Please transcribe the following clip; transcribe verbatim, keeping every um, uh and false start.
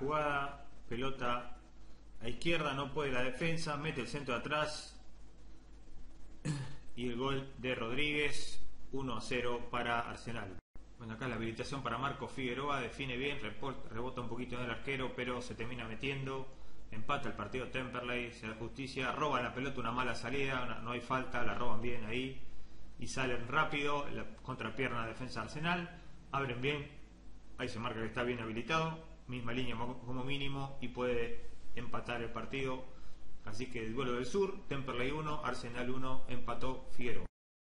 jugada, pelota a izquierda, no puede la defensa, mete el centro de atrás y el gol de Rodríguez, uno a cero para Arsenal. Bueno, acá la habilitación para Marco Figueroa, define bien, rebota un poquito en el arquero, pero se termina metiendo, empata el partido Temperley, se da justicia, roba la pelota, una mala salida, no hay falta, la roban bien ahí y salen rápido, la contrapierna defensa Arsenal, abren bien, ahí se marca que está bien habilitado, misma línea como mínimo y puede empatar el partido. Así que el duelo del sur, Temperley uno, Arsenal uno, empató Figueroa.